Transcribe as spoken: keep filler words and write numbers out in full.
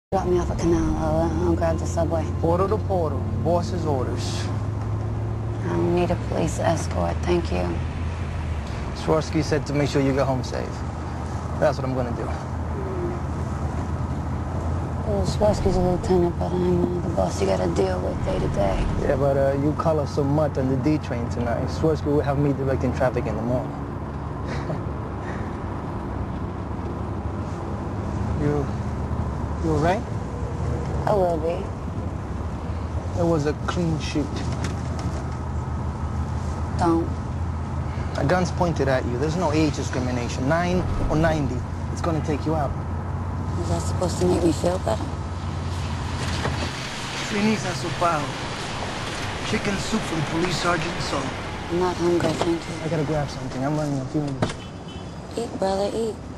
Drop me off at Canal. I'll, I'll grab the subway. Portal to portal. Boss's orders. I don't need a police escort, thank you. Swarovski said to make sure you get home safe. That's what I'm gonna do. Well, Swarovski's a lieutenant, but I'm uh, the boss you gotta deal with day to day. Yeah, but uh, you color so much on the D train tonight. Swarovski will have me directing traffic in the morning. you... You all right? I will be. It was a clean shoot. Don't. A gun's pointed at you. There's no age discrimination. Nine or ninety. It's gonna take you out. Is that supposed to make me feel better? Finisa sopao. Chicken soup from Police Sergeant Saul. I'm not hungry, thank you. I gotta grab something. I'm running a few minutes. Eat, brother, eat.